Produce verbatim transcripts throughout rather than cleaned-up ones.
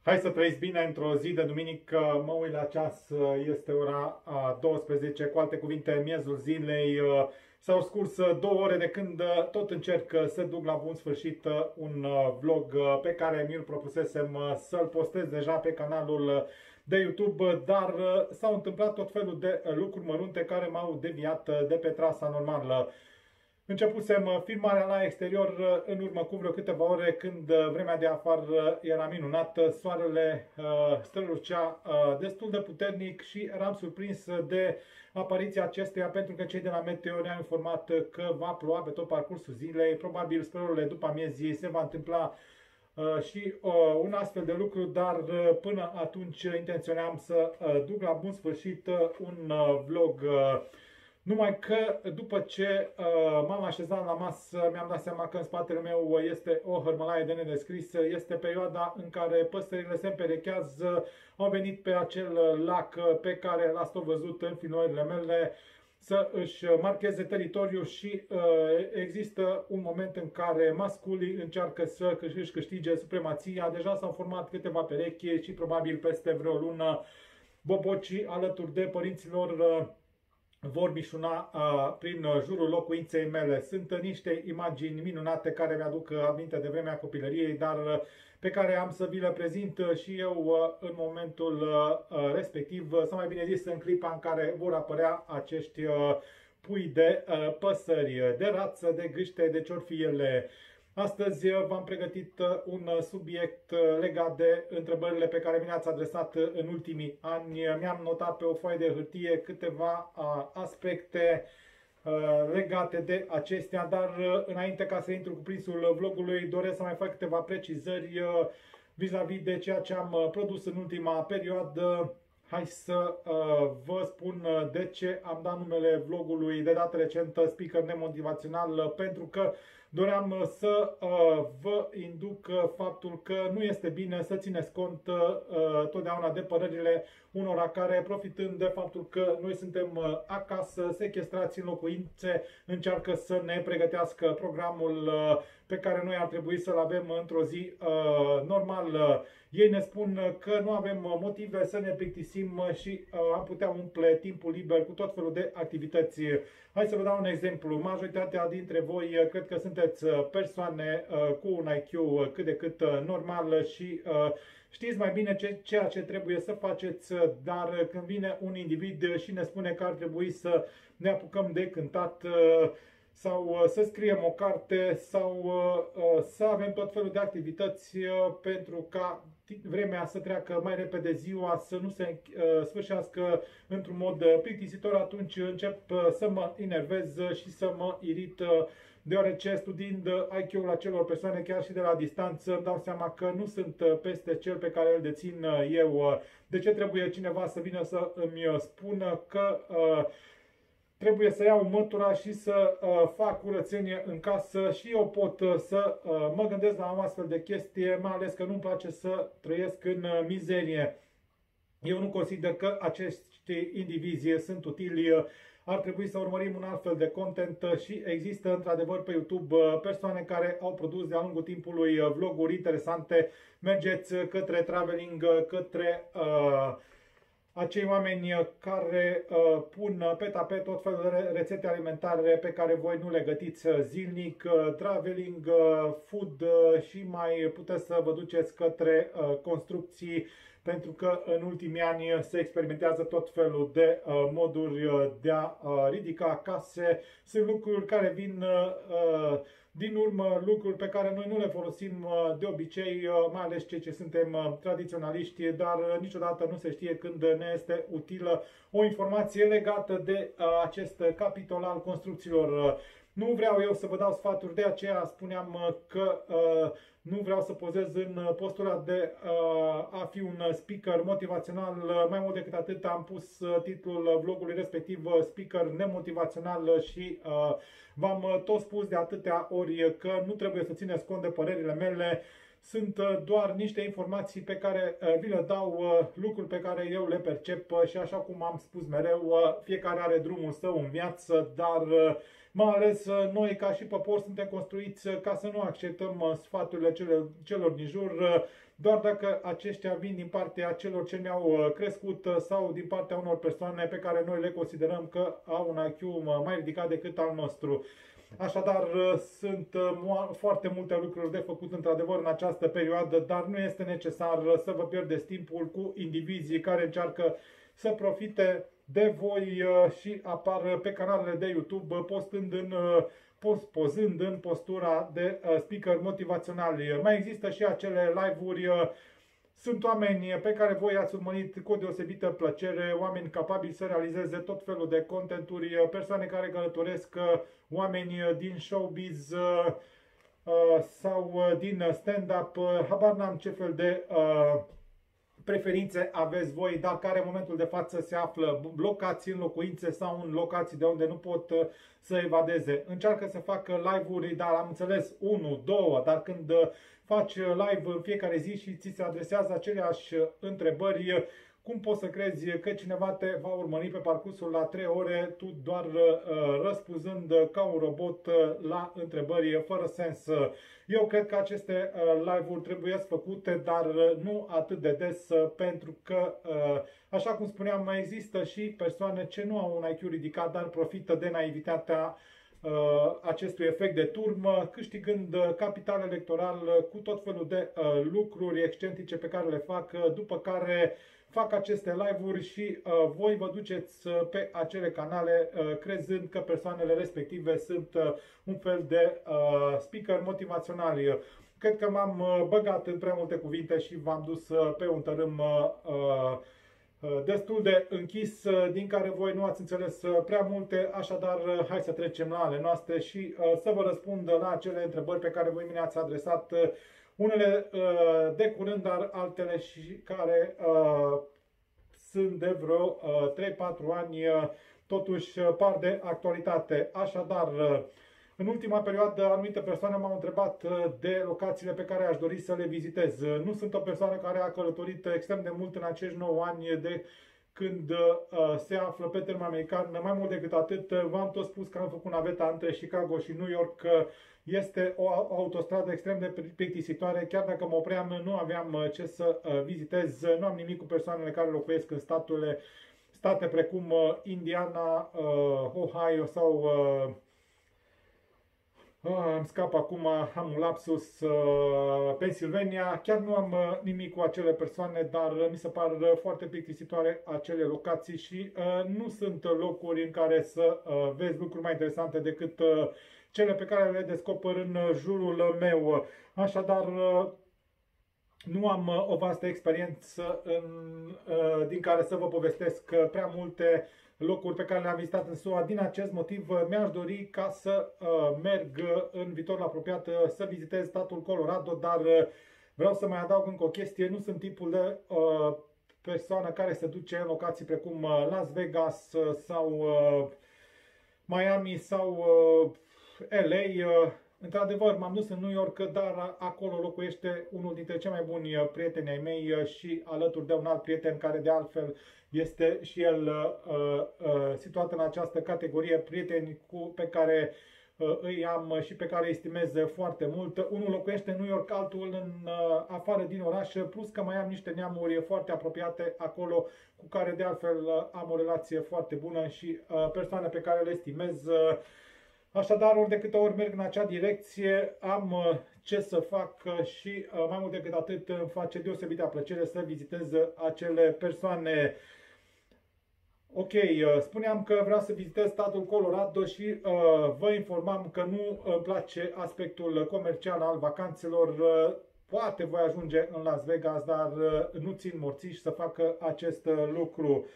Hai să trăiți bine într-o zi de duminică, mă uit la ceas, este ora douăsprezece, cu alte cuvinte, miezul zilei. S-au scurs două ore de când tot încerc să duc la bun sfârșit un vlog pe care mi-l propusesem să-l postez deja pe canalul de YouTube, dar s-au întâmplat tot felul de lucruri mărunte care m-au deviat de pe trasa normală. Începusem filmarea la exterior în urmă cu vreo câteva ore, când vremea de afară era minunată, soarele strălucea destul de puternic și eram surprins de apariția acesteia, pentru că cei de la Meteo ne-au informat că va ploua pe tot parcursul zilei. Probabil spre orele după amiezii se va întâmpla și un astfel de lucru, dar până atunci intenționam să duc la bun sfârșit un vlog. Numai că după ce uh, m-am așezat la masă, mi-am dat seama că în spatele meu este o hărmălaie de nedescris. Este perioada în care păsările se împerechează, au venit pe acel lac pe care l-ați tot văzut în filmările mele, să își marcheze teritoriul și uh, există un moment în care masculii încearcă să își câștige supremația. Deja s-au format câteva perechi și probabil peste vreo lună bobocii alături de părinților uh, vor mișuna uh, prin jurul locuinței mele. Sunt niște imagini minunate care mi-aduc aminte de vremea copilăriei, dar uh, pe care am să vi le prezint și eu uh, în momentul uh, respectiv, sau mai bine zis în clipa în care vor apărea acești uh, pui de uh, păsări, de rață, de gâște, de ce-or fi ele. Astăzi v-am pregătit un subiect legat de întrebările pe care mi le-ați adresat în ultimii ani. Mi-am notat pe o foaie de hârtie câteva aspecte legate de acestea, dar înainte ca să intru cu prinsul vlogului, doresc să mai fac câteva precizări vis-a-vis de ceea ce am produs în ultima perioadă. Hai să uh, vă spun de ce am dat numele vlogului de dată recentă Speaker Nemotivațional, pentru că doream să uh, vă induc faptul că nu este bine să țineți cont uh, totdeauna de părerile unora care, profitând de faptul că noi suntem uh, acasă, sechestrați în locuințe, încearcă să ne pregătească programul uh, pe care noi ar trebui să-l avem într-o zi uh, normală. Ei ne spun că nu avem motive să ne plictisim și uh, am putea umple timpul liber cu tot felul de activități. Hai să vă dau un exemplu. Majoritatea dintre voi uh, cred că sunteți persoane uh, cu un I Q uh, cât de cât uh, normal și uh, știți mai bine ce, ceea ce trebuie să faceți, dar când vine un individ și ne spune că ar trebui să ne apucăm de cântat, uh, sau să scriem o carte, sau uh, să avem tot felul de activități uh, pentru ca vremea să treacă mai repede, ziua să nu se uh, sfârșească într-un mod uh, plictisitor, atunci încep uh, să mă enervez și să mă irit, uh, deoarece studiind I Q-ul acelor persoane chiar și de la distanță, îmi dau seama că nu sunt peste cel pe care îl dețin uh, eu. De ce trebuie cineva să vină să îmi spună că uh, trebuie să iau mătura și să uh, fac curățenie în casă? Și eu pot uh, să uh, mă gândesc la o astfel de chestie, mai ales că nu-mi place să trăiesc în uh, mizerie. Eu nu consider că acești indivizi sunt utili. Ar trebui să urmărim un altfel de content și există într-adevăr pe YouTube persoane care au produs de-a lungul timpului vloguri interesante. Mergeți către traveling, către uh, acei oameni care uh, pun pe tapet tot felul de rețete alimentare pe care voi nu le gătiți zilnic, uh, traveling, uh, food uh, și mai puteți să vă duceți către uh, construcții, pentru că în ultimii ani se experimentează tot felul de uh, moduri de a uh, ridica case. Sunt lucruri care vin uh, din urmă, lucruri pe care noi nu le folosim uh, de obicei, uh, mai ales cei ce suntem uh, tradiționaliști, dar uh, niciodată nu se știe când ne este utilă o informație legată de uh, acest capitol al construcțiilor. Nu vreau eu să vă dau sfaturi, de aceea spuneam că uh, nu vreau să pozez în postura de uh, a fi un speaker motivațional. Mai mult decât atât, am pus titlul vlogului respectiv Speaker Nemotivațional și uh, v-am tot spus de atâtea ori că nu trebuie să țineți cont de părerile mele. Sunt doar niște informații pe care vi le dau, lucruri pe care eu le percep și, așa cum am spus mereu, fiecare are drumul său în viață, dar mai ales noi ca și popor suntem construiți ca să nu acceptăm sfaturile celor din jur. doar dacă aceștia vin din partea celor ce ne-au crescut sau din partea unor persoane pe care noi le considerăm că au un I Q mai ridicat decât al nostru. Așadar, sunt foarte multe lucruri de făcut într-adevăr în această perioadă, dar nu este necesar să vă pierdeți timpul cu indivizii care încearcă să profite de voi și apar pe canalele de YouTube postând în, post, pozând în postura de speaker motivaționali. Mai există și acele live-uri. Sunt oameni pe care voi ați urmărit cu o deosebită plăcere, oameni capabili să realizeze tot felul de contenturi, persoane care călătoresc, oameni din showbiz sau din stand-up. Habar n-am ce fel de preferințe aveți voi, dar care în momentul de față se află blocați în locuințe sau în locații de unde nu pot să evadeze. Încearcă să facă live-uri, dar am înțeles unu, două, dar când faci live în fiecare zi și ți se adresează aceleași întrebări, cum poți să crezi că cineva te va urmări pe parcursul la trei ore, tu doar uh, răspunzând ca un robot uh, la întrebări fără sens? Eu cred că aceste uh, live-uri trebuie făcute, dar uh, nu atât de des, uh, pentru că, uh, așa cum spuneam, mai există și persoane ce nu au un I Q ridicat, dar profită de naivitatea uh, acestui efect de turmă, câștigând uh, capital electoral uh, cu tot felul de uh, lucruri excentrice pe care le fac, uh, după care fac aceste live-uri și uh, voi vă duceți uh, pe acele canale uh, crezând că persoanele respective sunt uh, un fel de uh, speaker motivaționali. Cred că m-am uh, băgat în prea multe cuvinte și v-am dus uh, pe un tărâm uh, uh, destul de închis, uh, din care voi nu ați înțeles uh, prea multe, așadar uh, hai să trecem la ale noastre și uh, să vă răspund la acele întrebări pe care voi mi-ați adresat. Uh, Unele uh, de curând, dar altele și care uh, sunt de vreo uh, trei patru ani, uh, totuși uh, par de actualitate. Așadar, uh, în ultima perioadă, anumite persoane m-au întrebat uh, de locațiile pe care aș dori să le vizitez. Uh, nu sunt o persoană care a călătorit extrem de mult în acești nouă ani de când uh, se află pe teren american. Mai mult decât atât, v-am tot spus că am făcut naveta între Chicago și New York. Uh, Este o autostradă extrem de plictisitoare, chiar dacă mă opream, nu aveam ce să vizitez, nu am nimic cu persoanele care locuiesc în statele, state precum Indiana, Ohio sau, îmi scap acum, am un lapsus, Pennsylvania. Chiar nu am nimic cu acele persoane, dar mi se par foarte plictisitoare acele locații și nu sunt locuri în care să vezi lucruri mai interesante decât cele pe care le descoper în jurul meu. Așadar, nu am o vastă experiență în, din care să vă povestesc prea multe locuri pe care le-am vizitat în S U A. Din acest motiv mi-aș dori ca să merg în viitorul apropiat să vizitez statul Colorado, dar vreau să mai adaug încă o chestie. Nu sunt tipul de persoană care se duce în locații precum Las Vegas sau Miami sau L A. Într-adevăr, m-am dus în New York, dar acolo locuiește unul dintre cei mai buni prieteni ai mei și alături de un alt prieten care de altfel este și el uh, uh, situat în această categorie, prieteni cu, pe care uh, îi am și pe care îi estimez foarte mult. Unul locuiește în New York, altul în uh, afară din oraș, plus că mai am niște neamuri foarte apropiate acolo cu care de altfel uh, am o relație foarte bună și uh, persoane pe care le estimez. Uh, Așadar, ori de câte ori merg în acea direcție, am ce să fac și mai mult decât atât îmi face deosebită plăcere să vizitez acele persoane. Ok, spuneam că vreau să vizitez statul Colorado și uh, vă informam că nu îmi place aspectul comercial al vacanțelor. Uh, poate voi ajunge în Las Vegas, dar uh, nu țin morțiși să facă acest uh, lucru.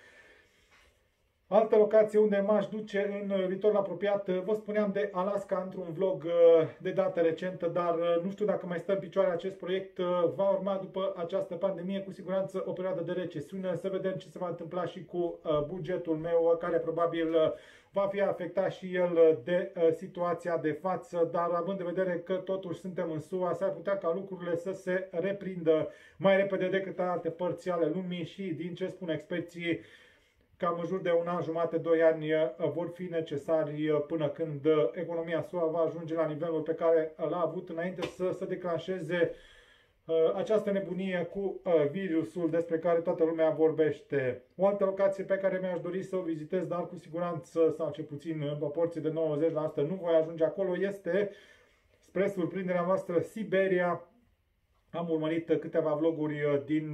Altă locație unde m-aș duce în viitorul apropiat, vă spuneam de Alaska într-un vlog de dată recentă, dar nu știu dacă mai stă în picioare acest proiect. Va urma după această pandemie cu siguranță o perioadă de recesiune, să vedem ce se va întâmpla și cu bugetul meu, care probabil va fi afectat și el de situația de față, dar având în vedere că totuși suntem în S U A, s-ar putea ca lucrurile să se reprindă mai repede decât în alte părți ale lumii și, din ce spun experții, cam în jur de un an jumate, doi ani vor fi necesari până când economia S U A va ajunge la nivelul pe care l-a avut înainte să se declanșeze această nebunie cu virusul despre care toată lumea vorbește. O altă locație pe care mi-aș dori să o vizitez, dar cu siguranță, sau cel puțin în proporție de nouăzeci la sută, nu voi ajunge acolo, este, spre surprinderea noastră, Siberia. Am urmărit câteva vloguri din,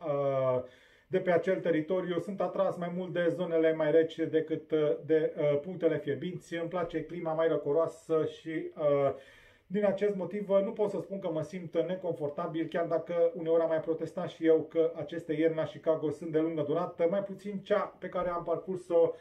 de pe acel teritoriu. Sunt atras mai mult de zonele mai reci decât de punctele fierbinți. Îmi place clima mai răcoroasă și din acest motiv nu pot să spun că mă simt neconfortabil, chiar dacă uneori am mai protestat și eu că aceste ierni la Chicago sunt de lungă durată, mai puțin cea pe care am parcurs-o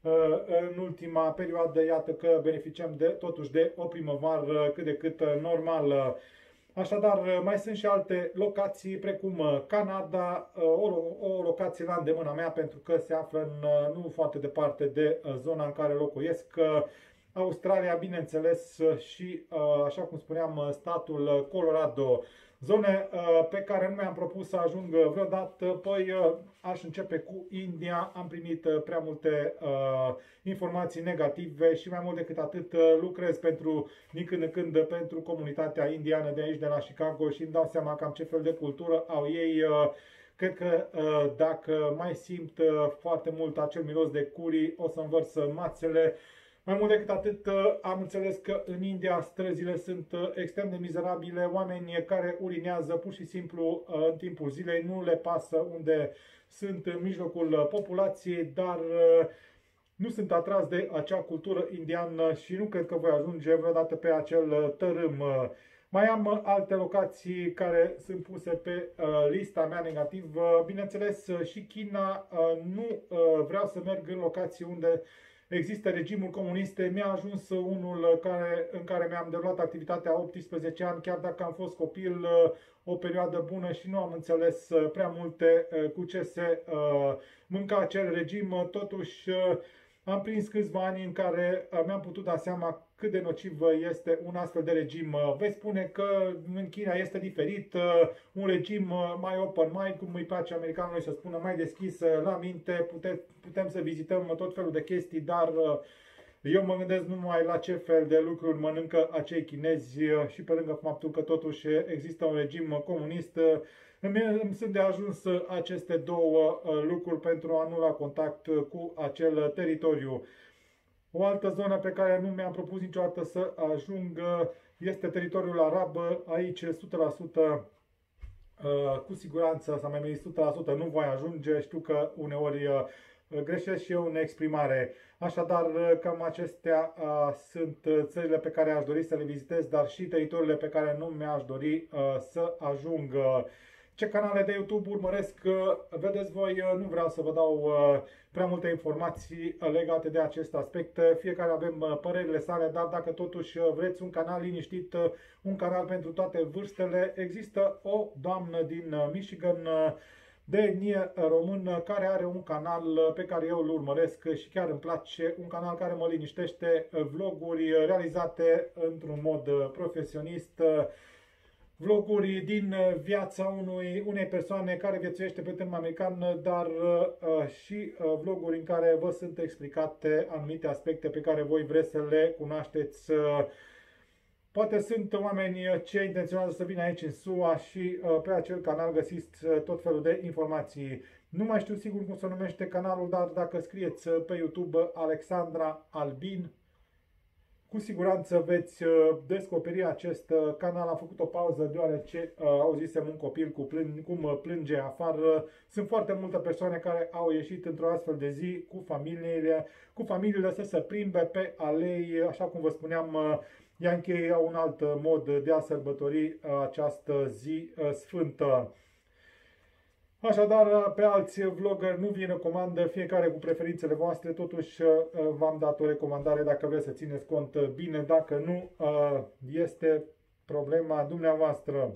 în ultima perioadă. Iată că beneficiem de, totuși de o primăvară cât de cât normală. Așadar, mai sunt și alte locații, precum Canada, o, o locație la îndemâna mea, pentru că se află în, nu foarte departe de zona în care locuiesc. Australia, bineînțeles, și, așa cum spuneam, statul Colorado. Zone pe care nu mi-am propus să ajung vreodată, păi aș începe cu India. Am primit prea multe uh, informații negative și mai mult decât atât lucrez pentru, din când în când pentru comunitatea indiană de aici, de la Chicago, și îmi dau seama cam ce fel de cultură au ei. Uh, cred că uh, dacă mai simt uh, foarte mult acel miros de curry, o să învărs mațele. Mai mult decât atât, am înțeles că în India străzile sunt extrem de mizerabile, oameni care urinează pur și simplu în timpul zilei, nu le pasă unde sunt în mijlocul populației, dar nu sunt atras de acea cultură indiană și nu cred că voi ajunge vreodată pe acel tărâm. Mai am alte locații care sunt puse pe lista mea negativă. Bineînțeles, și China. Nu vreau să merg în locații unde există regimul comunist. Mi-a ajuns unul care, în care mi-am derulat activitatea optsprezece ani, chiar dacă am fost copil o perioadă bună și nu am înțeles prea multe cu ce se mânca acel regim. Totuși am prins câțiva ani în care mi-am putut da seama cât de nociv este un astfel de regim. Veți spune că în China este diferit, un regim mai open mind, cum îi place americanului să spună, mai deschis la minte, putem, putem să vizităm tot felul de chestii, dar eu mă gândesc numai la ce fel de lucruri mănâncă acei chinezi și pe lângă faptul că totuși există un regim comunist, îmi sunt de ajuns aceste două lucruri pentru a nu lua contact cu acel teritoriu. O altă zonă pe care nu mi-am propus niciodată să ajung este teritoriul arab. Aici o sută la sută cu siguranță, sau mai bine o sută la sută nu voi ajunge. Știu că uneori greșesc și eu în exprimare. Așadar, cam acestea sunt țările pe care aș dori să le vizitez, dar și teritoriile pe care nu mi-aș dori să ajung. Ce canale de YouTube urmăresc, vedeți voi, nu vreau să vă dau prea multe informații legate de acest aspect. Fiecare avem părerile sale, dar dacă totuși vreți un canal liniștit, un canal pentru toate vârstele, există o doamnă din Michigan de etnie român care are un canal pe care eu îl urmăresc și chiar îmi place, un canal care mă liniștește, vloguri realizate într-un mod profesionist, vloguri din viața unui, unei persoane care viețuiește pe teren american, dar uh, și uh, vloguri în care vă sunt explicate anumite aspecte pe care voi vreți să le cunoașteți. Uh, poate sunt oameni ce intenționează să vină aici în S U A și uh, pe acel canal găsiți uh, tot felul de informații. Nu mai știu sigur cum se numește canalul, dar dacă scrieți pe YouTube Alexandra Albin, cu siguranță veți descoperi acest canal. Am făcut o pauză deoarece auzisem un copil cu plân, cum plânge afară. Sunt foarte multe persoane care au ieșit într-o astfel de zi cu familiile, cu familiile să se plimbe pe alei. Așa cum vă spuneam, ea încheie un alt mod de a sărbători această zi sfântă. Așadar, pe alți vloggeri nu vi recomand, fiecare cu preferințele voastre, totuși v-am dat o recomandare dacă vreți să țineți cont bine, dacă nu, este problema dumneavoastră.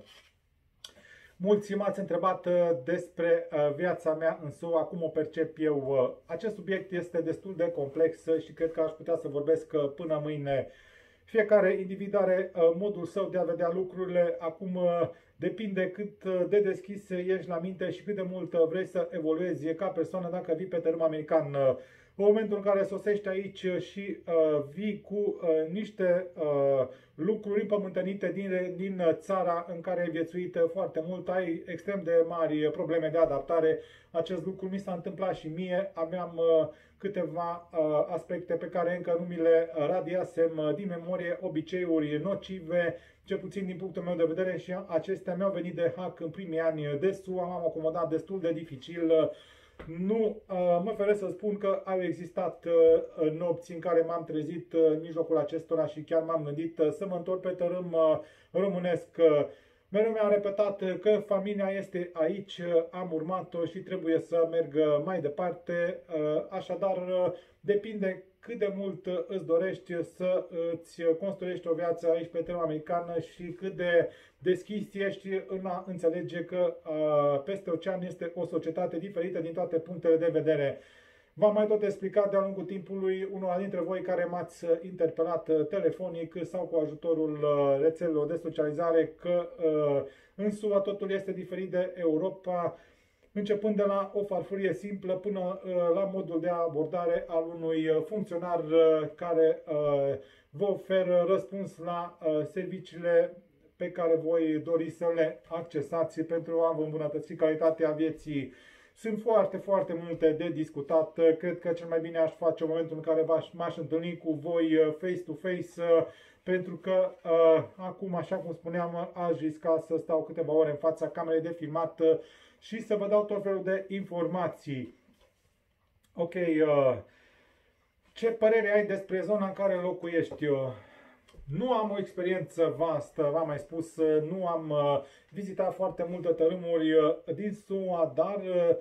Mulți m-ați întrebat despre viața mea în S U A, cum o percep eu. Acest subiect este destul de complex și cred că aș putea să vorbesc până mâine. Fiecare individ are modul său de a vedea lucrurile. Acum depinde cât de deschis ești la minte și cât de mult vrei să evoluezi ca persoană dacă vii pe teren american. În momentul în care sosești aici și uh, vii cu uh, niște uh, lucruri împământănite din, din țara în care ai viețuit foarte mult, ai extrem de mari probleme de adaptare. Acest lucru mi s-a întâmplat și mie. Aveam uh, câteva uh, aspecte pe care încă nu mi le radiasem uh, din memorie, obiceiuri nocive, cel puțin din punctul meu de vedere, și acestea mi-au venit de hack în primii ani de S U A. M-am acomodat destul de dificil. Uh, Nu uh, mă feresc să spun că au existat uh, nopți în care m-am trezit uh, în mijlocul acestora și chiar m-am gândit uh, să mă întorc pe tărâm uh, românesc. Uh, mereu mi-am repetat uh, că familia este aici, uh, am urmat-o și trebuie să merg uh, mai departe. Uh, așadar, uh, depinde cât de mult uh, îți dorești să îți construiești o viață aici pe teren americană și cât de deschis ești în a înțelege că uh, peste ocean este o societate diferită din toate punctele de vedere. V-am mai tot explicat de-a lungul timpului unora dintre voi care m-ați interpelat telefonic sau cu ajutorul uh, rețelelor de socializare că uh, în S U A totul este diferit de Europa, începând de la o farfurie simplă până uh, la modul de abordare al unui funcționar uh, care uh, vă oferă răspuns la uh, serviciile pe care voi dori să le accesați pentru a vă îmbunătăți calitatea vieții. Sunt foarte, foarte multe de discutat. Cred că cel mai bine aș face în momentul în care m-aș întâlni cu voi face-to-face, pentru că acum, așa cum spuneam, aș risca să stau câteva ore în fața camerei de filmat și să vă dau tot felul de informații. Ok, ce părere ai despre zona în care locuiești? Nu am o experiență vastă, v-am mai spus, nu am vizitat foarte multe tărâmuri din S U A, dar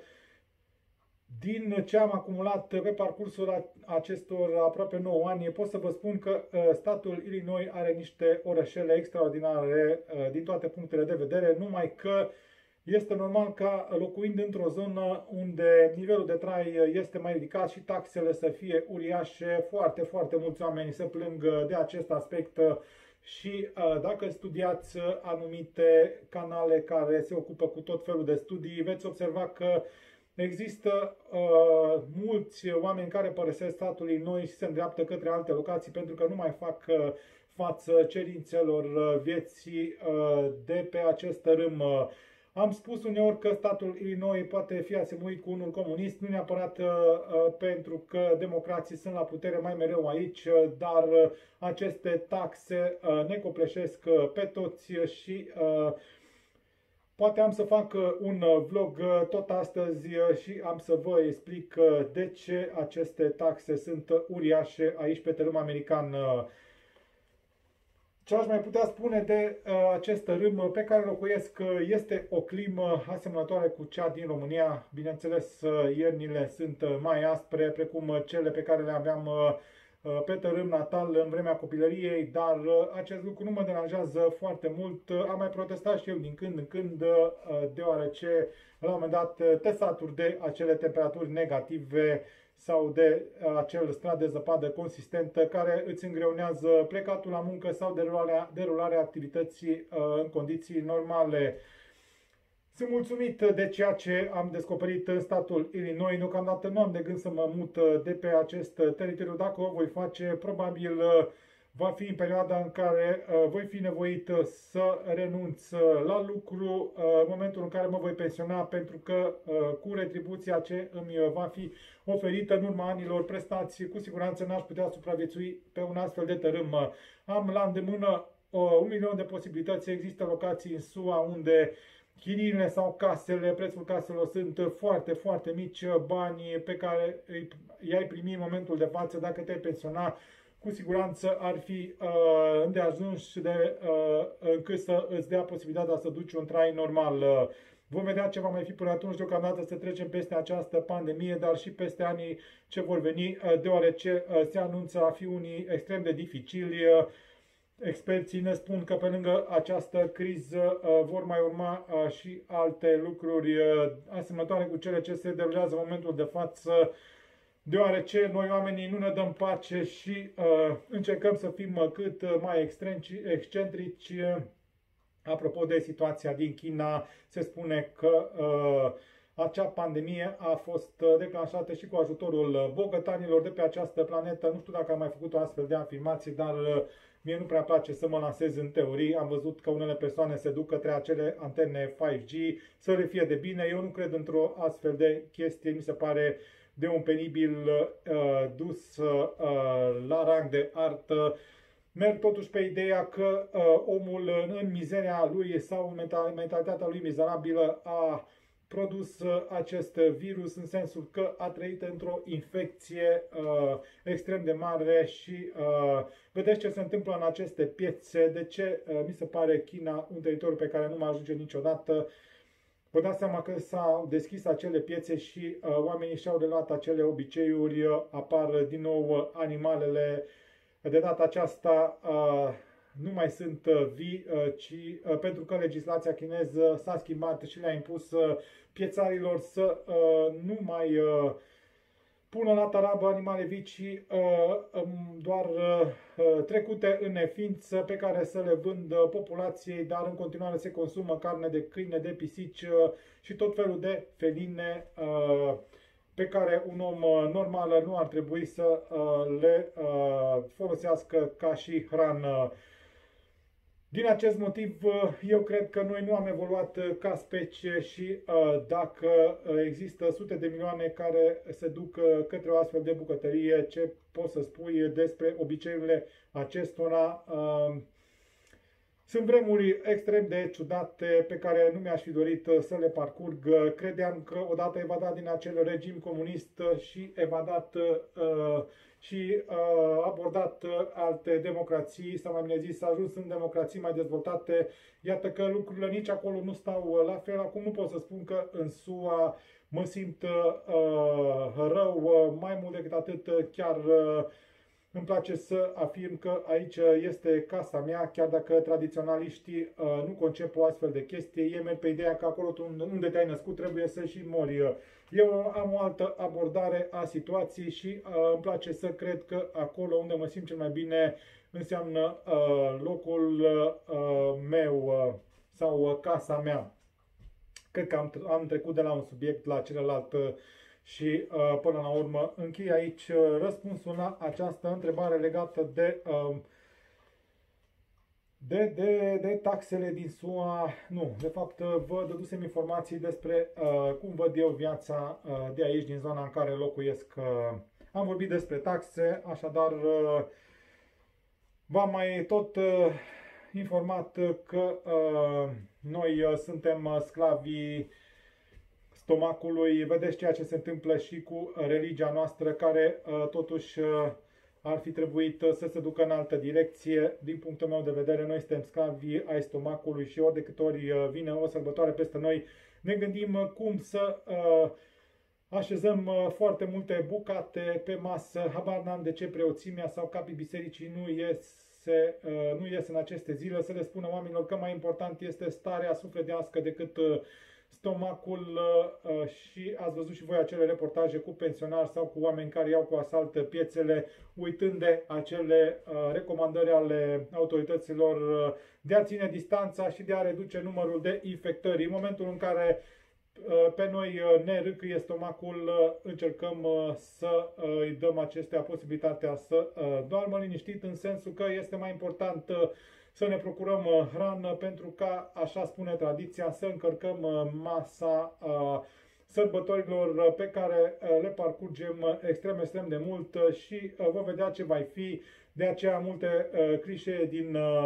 din ce am acumulat pe parcursul acestor aproape nouă ani, pot să vă spun că statul Illinois are niște orășele extraordinare din toate punctele de vedere, numai că este normal ca, locuind într-o zonă unde nivelul de trai este mai ridicat și taxele să fie uriașe, foarte, foarte mulți oameni se plâng de acest aspect și dacă studiați anumite canale care se ocupă cu tot felul de studii, veți observa că există uh, mulți oameni care părăsesc statul Illinois și se îndreaptă către alte locații pentru că nu mai fac uh, față cerințelor uh, vieții uh, de pe acest tărâm. Uh, Am spus uneori că statul Illinois poate fi asemuit cu unul comunist, nu neapărat uh, pentru că democrații sunt la putere mai mereu aici, uh, dar uh, aceste taxe uh, ne copleșesc uh, pe toți și uh, poate am să fac uh, un uh, vlog uh, tot astăzi uh, și am să vă explic uh, de ce aceste taxe sunt uh, uriașe aici pe tărâm american. Uh, Ce aș mai putea spune de uh, acest tărâm pe care locuiesc este o climă asemănătoare cu cea din România. Bineînțeles, uh, iernile sunt uh, mai aspre, precum uh, cele pe care le aveam uh, pe tărâm natal în vremea copilăriei, dar uh, acest lucru nu mă deranjează foarte mult. Uh, am mai protestat și eu din când în când, uh, deoarece la un moment dat uh, te saturi de acele temperaturi negative sau de acel strat de zăpadă consistentă care îți îngreunează plecatul la muncă sau derularea, derularea activității în condiții normale. Sunt mulțumit de ceea ce am descoperit în statul Illinois. Deocamdată nu am de gând să mă mut de pe acest teritoriu. Dacă o voi face, probabil va fi în perioada în care uh, voi fi nevoit să renunț la lucru, uh, în momentul în care mă voi pensiona, pentru că uh, cu retribuția ce îmi va fi oferită în urma anilor prestați, cu siguranță n-aș putea supraviețui pe un astfel de tărâm. Am la îndemână uh, un milion de posibilități. Există locații în S U A unde chiriile sau casele, prețul caselor sunt foarte, foarte mici, banii pe care i-ai primi în momentul de față dacă te-ai pensiona cu siguranță ar fi uh, îndeajuns de uh, încât să îți dea posibilitatea să duci un trai normal. Uh, vom vedea ce va mai fi până atunci, deocamdată să trecem peste această pandemie, dar și peste anii ce vor veni, uh, deoarece uh, se anunță a fi unii extrem de dificili. Uh, experții ne spun că pe lângă această criză uh, vor mai urma uh, și alte lucruri uh, asemănătoare cu cele ce se derulează în momentul de față, deoarece noi oamenii nu ne dăm pace și uh, încercăm să fim cât mai excentrici. Apropo de situația din China, se spune că uh, acea pandemie a fost declanșată și cu ajutorul bogătanilor de pe această planetă. Nu știu dacă am mai făcut o astfel de afirmație, dar mie nu prea place să mă lansez în teorii. Am văzut că unele persoane se duc către acele antene cinci G, să le fie de bine. Eu nu cred într-o astfel de chestie. Mi se pare de un penibil uh, dus uh, la rang de artă. Merg totuși pe ideea că uh, omul în mizeria lui sau în mentalitatea lui mizerabilă a produs uh, acest virus, în sensul că a trăit într-o infecție uh, extrem de mare și uh, vedeți ce se întâmplă în aceste piețe. De ce uh, mi se pare China un teritoriu pe care nu mă ajunge niciodată? Vă dați seama că s-au deschis acele piețe și uh, oamenii și-au reluat acele obiceiuri, uh, apar din nou uh, animalele. De data aceasta uh, nu mai sunt uh, vii, uh, ci uh, pentru că legislația chineză s-a schimbat și le-a impus uh, piețarilor să uh, nu mai uh, pună la tarabă animale vii, ci uh, um, doar uh, trecute în neființă, pe care să le vândă populației, dar în continuare se consumă carne de câine, de pisici uh, și tot felul de feline uh, pe care un om normal nu ar trebui să uh, le uh, folosească ca și hrană. Din acest motiv, eu cred că noi nu am evoluat ca specie și dacă există sute de milioane care se duc către o astfel de bucătărie, ce poți să spui despre obiceiurile acestora? Sunt vremuri extrem de ciudate pe care nu mi-aș fi dorit să le parcurg. Credeam că odată evadat din acel regim comunist și evadat uh, și uh, abordat alte democrații, sau mai bine zis, s-a ajuns în democrații mai dezvoltate. Iată că lucrurile nici acolo nu stau la fel. Acum nu pot să spun că în S U A mă simt uh, rău, mai mult decât atât chiar uh, îmi place să afirm că aici este casa mea, chiar dacă tradiționaliștii uh, nu concep o astfel de chestie. Ei merg pe ideea că acolo unde te-ai născut trebuie să și mori. Eu am o altă abordare a situației și uh, îmi place să cred că acolo unde mă simt cel mai bine înseamnă uh, locul uh, meu uh, sau uh, casa mea. Cred că am, am trecut de la un subiect la celălalt uh, și uh, până la urmă închei aici uh, răspunsul la această întrebare legată de, uh, de, de, de taxele din S U A. Nu, de fapt uh, vă dădusem informații despre uh, cum văd eu viața uh, de aici, din zona în care locuiesc. Uh, am vorbit despre taxe, așadar uh, v-am mai tot uh, informat că uh, noi uh, suntem uh, sclavii stomacului. Vedeți ceea ce se întâmplă și cu religia noastră, care uh, totuși uh, ar fi trebuit uh, să se ducă în altă direcție. Din punctul meu de vedere, noi suntem sclavi ai stomacului și ori de câte ori uh, vine o sărbătoare peste noi, ne gândim uh, cum să uh, așezăm uh, foarte multe bucate pe masă. Habar n-am de ce preoțimea sau capii bisericii nu iese, uh, nu ies în aceste zile, să le spună oamenilor că mai important este starea sufletească decât uh, stomacul uh, și ați văzut și voi acele reportaje cu pensionari sau cu oameni care iau cu asalt piețele, uitând de acele uh, recomandări ale autorităților uh, de a ține distanța și de a reduce numărul de infectări. În momentul în care uh, pe noi uh, ne râcâie stomacul, uh, încercăm uh, să uh, îi dăm acestea posibilitatea să uh, doarmă liniștit, în sensul că este mai important uh, să ne procurăm uh, hrană pentru ca, așa spune tradiția, să încărcăm uh, masa uh, sărbătorilor uh, pe care uh, le parcurgem uh, extrem, extrem de mult uh, și uh, vom vedea ce va fi. De aceea multe uh, clișee din, uh,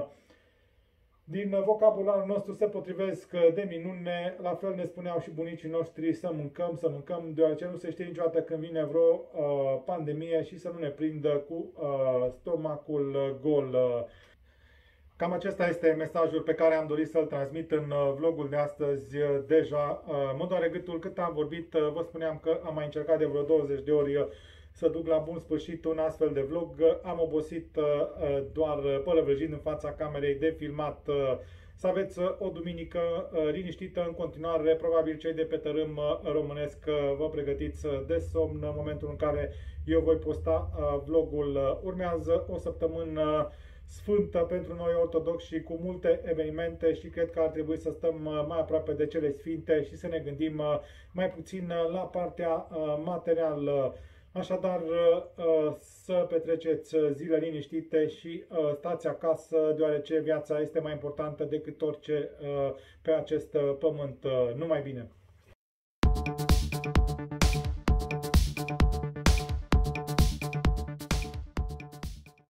din vocabularul nostru se potrivesc uh, de minune. La fel ne spuneau și bunicii noștri să mâncăm, să mâncăm, deoarece nu se știe niciodată când vine vreo uh, pandemie și să nu ne prindă cu uh, stomacul uh, gol. Uh. Cam acesta este mesajul pe care am dorit să-l transmit în vlogul de astăzi. Deja mă doare gâtul cât am vorbit. Vă spuneam că am mai încercat de vreo douăzeci de ori să duc la bun sfârșit un astfel de vlog. Am obosit doar pălăvrăjind în fața camerei de filmat. Să aveți o duminică liniștită în continuare. Probabil cei de pe tărâm românesc vă pregătiți de somn în momentul în care eu voi posta vlogul. Urmează o săptămână sfântă pentru noi ortodoxi și cu multe evenimente și cred că ar trebui să stăm mai aproape de cele sfinte și să ne gândim mai puțin la partea materială. Așadar, să petreceți zile liniștite și stați acasă, deoarece viața este mai importantă decât orice pe acest pământ. Numai bine!